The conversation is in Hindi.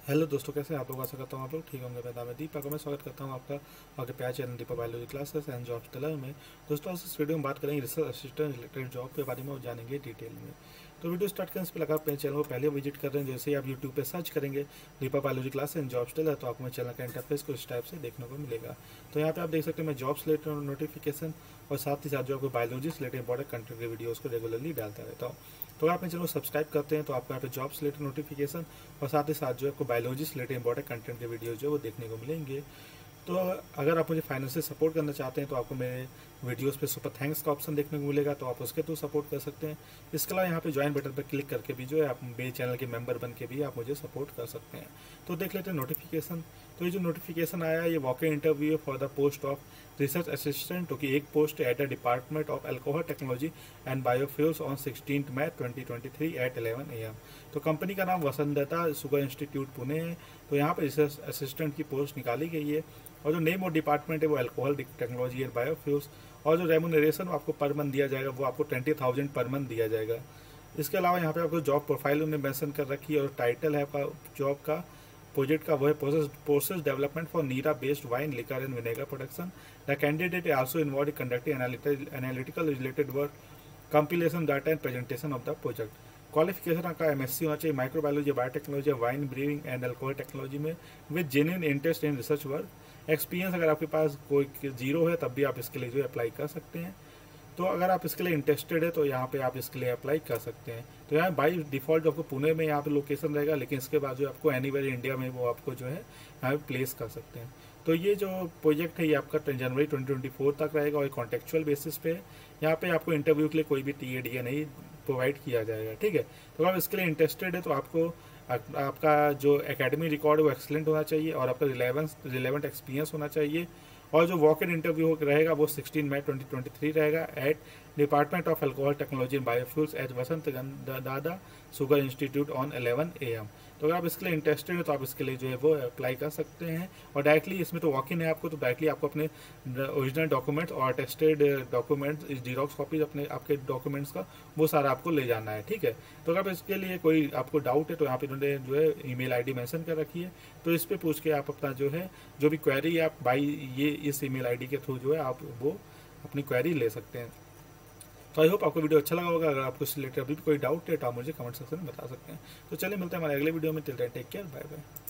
हेलो दोस्तों, कैसे हैं आप लोग? आशा करता हूँ आप लोग ठीक होंगे। मैं दीपक, मैं स्वागत करता हूँ आपका आपके प्यार channel Deepak biology classes and jobs tailor में। दोस्तों, आज इस वीडियो में बात करेंगे रिसर्च असिस्टेंट रिलेटेड जॉब के बारे में और जानेंगे डिटेल में। तो वीडियो स्टार्ट करने से पहले आप मेरे चैनल को पहले विजिट कर रहे हैं, जैसे ही आप यूट्यूब पे सर्च करेंगे Deepak biology class and jobs tailor, तो आपको मेरे चैनल का इंटरफेस को इस टाइप से देखने को मिलेगा। तो यहाँ पे आप देख सकते हैं मैं जॉब्स रिलेटेड नोटिफिकेशन और साथ ही साथ जो आपको बायोलॉजी से रिलेटेड इंपॉर्टेंट कंटेंट के वीडियोज़ को रेगुलरली डालता रहता हूँ। तो आप मेरे चैनल को सब्सक्राइब करते हैं तो आपको यहाँ पे जॉब्स रिलेटेड नोटिफिकेशन और साथ ही साथ जो आपको बायोलॉजी से रिलेटेड इंपॉर्टेंट कंटेंट के वीडियोज जो है वो देखने को मिलेंगे। तो अगर आप मुझे फाइनेंशियल सपोर्ट करना चाहते हैं तो आपको मेरे वीडियोस पे सुपर थैंक्स का ऑप्शन देखने को मिलेगा, तो आप उसके थ्रू सपोर्ट कर सकते हैं। इसके अलावा यहाँ पे ज्वाइन बटन पर क्लिक करके भी जो है आप मेरे चैनल के मेंबर बन के भी आप मुझे सपोर्ट कर सकते हैं। तो देख लेते हैं नोटिफिकेशन। तो ये जो नोटिफिकेशन आया है ये walk in interview for the post of research assistant, तो कि एक post at the department of alcohol technology and biofuels on 16 May 2023 at 11 AM। तो कंपनी का नाम वसंतदा शुगर इंस्टीट्यूट पुणे है। तो यहाँ पर रिसर्च असिस्टेंट की पोस्ट निकाली गई है और जो नेम और डिपार्टमेंट है वो अल्कोहल टेक्नोलॉजी एंड बायोफ्यूल्स, और जो रेमुनरेशन आपको पर मंथ दिया जाएगा वो आपको 20,000 पर मंथ दिया जाएगा। इसके अलावा यहाँ पे आपको जॉब प्रोफाइल उन्होंने मेंशन कर रखी है और टाइटल है आपका जॉब का प्रोजेक्ट का वो है process development for neera based wine liquor and vinegar production. The candidate is also involve conducting analytical related work, compilation data and presentation of the project. Qualification आपका MSc होना चाहिए microbiology, biotechnology, wine brewing and alcohol technology में with genuine interest in research work. Experience अगर आपके पास कोई जीरो है तब भी आप इसके लिए जो अप्लाई कर सकते हैं। तो अगर आप इसके लिए इंटरेस्टेड है तो यहाँ पे आप इसके लिए अप्लाई कर सकते हैं। तो यहाँ बाई डिफ़ॉल्ट आपको पुणे में यहाँ पे लोकेशन रहेगा, लेकिन इसके बाद जो आपको एनीवेयर इंडिया में वो आपको जो है यहाँ पे प्लेस कर सकते हैं। तो ये जो प्रोजेक्ट है ये आपका जनवरी 2024 तक रहेगा और कॉन्टेक्चुअल बेसिस पे है। यहाँ पे आपको इंटरव्यू के लिए कोई भी TA नहीं प्रोवाइड किया जाएगा, ठीक है। तो अगर इसके लिए इंटरेस्टेड है तो आपको आपका जो एकेडमी रिकॉर्ड है वो एक्सलेंट होना चाहिए और आपका रिलेवेंट एक्सपीरियंस होना चाहिए। और जो वॉक इन इंटरव्यू रहेगा वो 16 मई 2023 रहेगा at department of alcohol technology and biofuels at Vasantdada sugar institute on 11 AM। तो अगर आप इसके लिए इंटरेस्टेड हो तो आप इसके लिए जो है वो अप्लाई कर सकते हैं। और डायरेक्टली इसमें तो वॉक इन है आपको, तो डायरेक्टली आपको अपने ओरिजिनल डॉक्यूमेंट्स और अटेस्टेड डॉक्यूमेंट्स, जीरोक्स कॉपीज अपने आपके डॉक्यूमेंट्स का वो सारा आपको ले जाना है, ठीक है। तो अगर इसके लिए कोई आपको डाउट है तो यहाँ पे उन्होंने जो है ईमेल ID मेंशन कर रखी है, तो इस पर पूछ के आप अपना जो है जो भी क्वेरी आप बाई ये इस ईमेल ID के थ्रू जो है आप वो अपनी क्वेरी ले सकते हैं। तो आई होप आपको वीडियो अच्छा लगा होगा। अगर आपको इससे रिलेटेड अभी भी कोई डाउट है तो आप मुझे कमेंट सेक्शन में बता सकते हैं। तो चलिए मिलते हैं हमारे अगले वीडियो में। Till then take care, bye bye.